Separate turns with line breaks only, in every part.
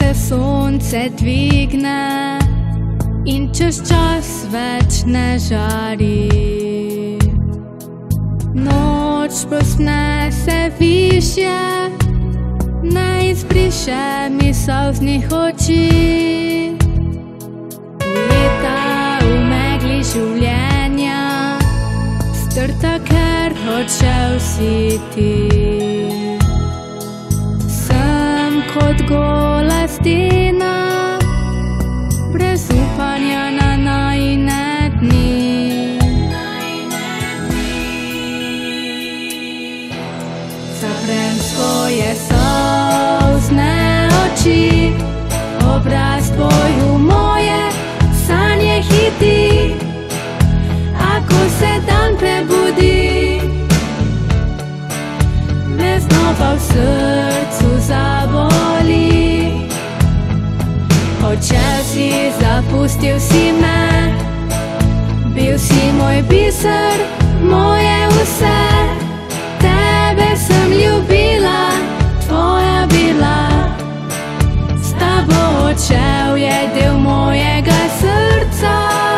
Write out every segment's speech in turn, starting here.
se sonce dvigne in čez čas več ne žari. Noč povzpne se višje, ne izbriše mi solznih oči. Ujeta v megli življenja, strta, ker odšel si ti. Sem kot gola stena, brez upanja na najine dni. Zaprem svoje solzne oči, obraz tvoj v moje sanje hiti. Ako se dan prebudi, me znova v srcu zaboli. Odšel si, zapustil si me, bil si moj biser, moje vse. Tebe sem ljubila, tvoja bila, s tabo odšel je del mojega srca.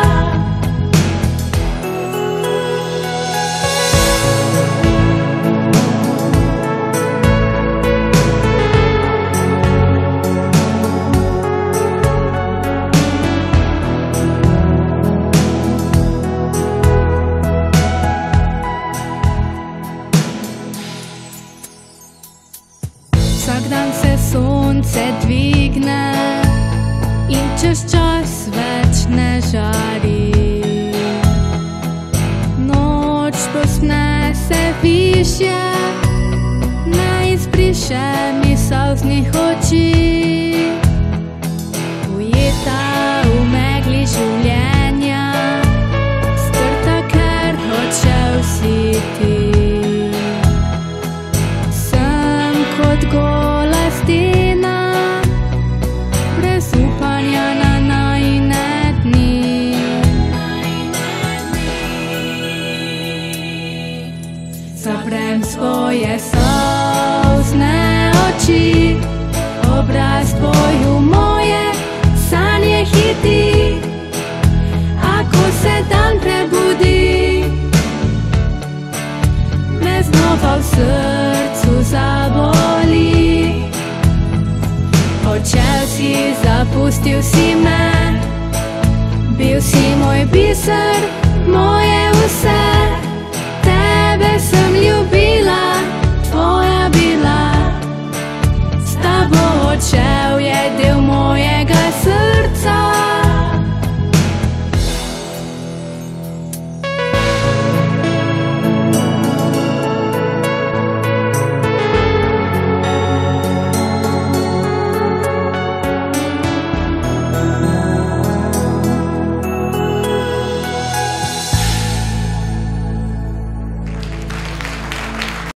Vsak dan se sonce dvigne in čez čas več ne žari. Noč povzpne se višje, ne izbriše mi solznih oči. Ujeta v megli življenja, strta, ker odšel si ti. Gola stena, brez upanja na najine dni. Zaprem svoje solzne oči, obraz tvoj v moje sanje hiti. Ako se dan prebudi, me znova v srcu zaboli. Odšel si, zapustil si me, bil si moj biser, moje vse. Tebe sem ljubila, tvoja bila, s tabo odšel je del